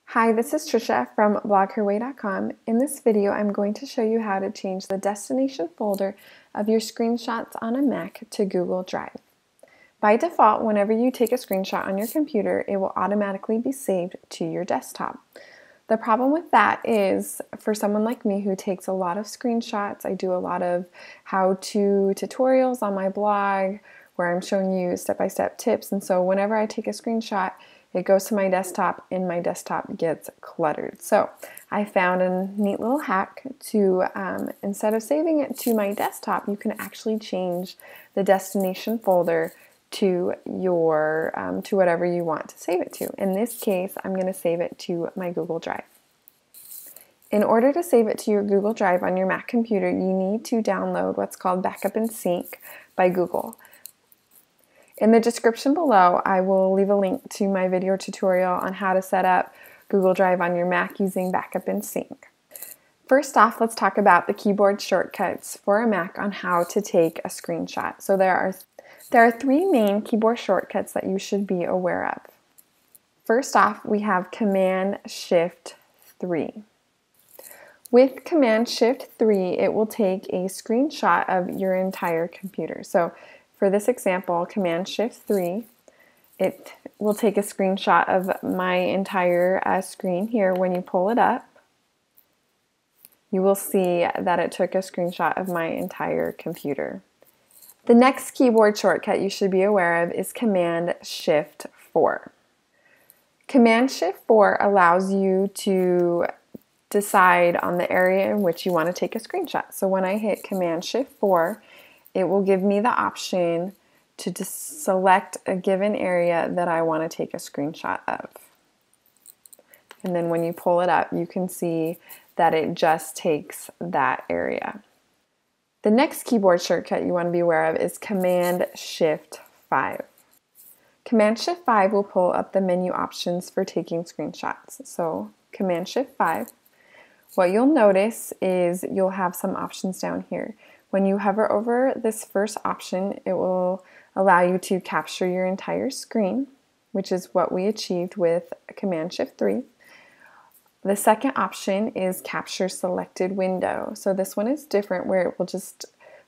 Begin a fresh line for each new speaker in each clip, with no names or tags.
Hi, this is Trisha from blogherway.com. In this video, I'm going to show you how to change the destination folder of your screenshots on a Mac to Google Drive. By default, whenever you take a screenshot on your computer, it will automatically be saved to your desktop. The problem with that is, for someone like me who takes a lot of screenshots, I do a lot of how-to tutorials on my blog where I'm showing you step-by-step tips, and so whenever I take a screenshot, it goes to my desktop and my desktop gets cluttered. So I found a neat little hack to, instead of saving it to my desktop, you can actually change the destination folder to your to whatever you want to save it to. In this case, I'm going to save it to my Google Drive. In order to save it to your Google Drive on your Mac computer, you need to download what's called Backup and Sync by Google. In the description below, I will leave a link to my video tutorial on how to set up Google Drive on your Mac using Backup and Sync. First off, let's talk about the keyboard shortcuts for a Mac on how to take a screenshot. So there are three main keyboard shortcuts that you should be aware of. First off, we have Command-Shift-3. With Command-Shift-3, it will take a screenshot of your entire computer. So for this example, Command-Shift-3, it will take a screenshot of my entire screen here. When you pull it up, you will see that it took a screenshot of my entire computer. The next keyboard shortcut you should be aware of is Command-Shift-4. Command-Shift-4 allows you to decide on the area in which you want to take a screenshot. So when I hit Command-Shift-4, it will give me the option to just select a given area that I want to take a screenshot of. And then when you pull it up, you can see that it just takes that area. The next keyboard shortcut you want to be aware of is Command-Shift-5. Command-Shift-5 will pull up the menu options for taking screenshots. So Command-Shift-5. What you'll notice is you'll have some options down here. When you hover over this first option, it will allow you to capture your entire screen, which is what we achieved with Command-Shift-3. The second option is Capture Selected Window. So this one is different, where it will just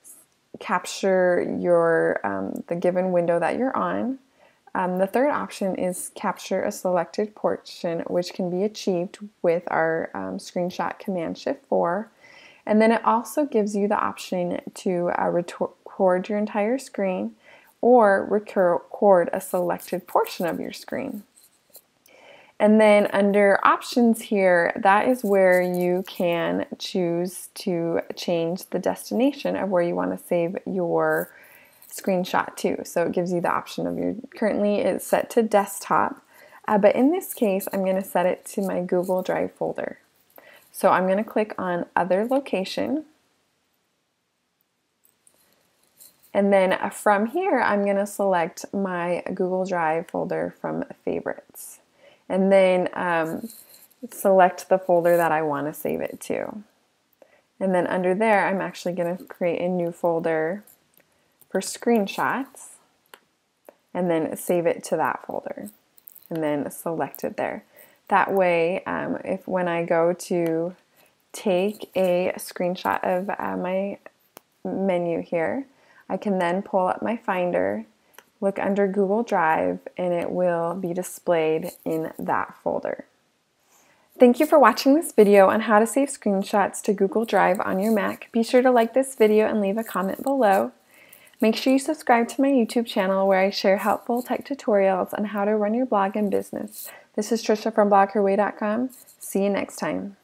capture your the given window that you're on. The third option is Capture a Selected Portion, which can be achieved with our screenshot Command-Shift-4. And then it also gives you the option to record your entire screen or record a selected portion of your screen. And then under options here, that is where you can choose to change the destination of where you want to save your screenshot to. So it gives you the option of currently it's set to desktop, but in this case, I'm going to set it to my Google Drive folder. So I'm going to click on Other Location, and then from here I'm going to select my Google Drive folder from Favorites, and then select the folder that I want to save it to. And then under there I'm actually going to create a new folder for screenshots and then save it to that folder and then select it there. That way, if when I go to take a screenshot of my menu here, I can then pull up my Finder, look under Google Drive, and it will be displayed in that folder. Thank you for watching this video on how to save screenshots to Google Drive on your Mac. Be sure to like this video and leave a comment below. Make sure you subscribe to my YouTube channel where I share helpful tech tutorials on how to run your blog and business. This is Trisha from blogherway.com. See you next time.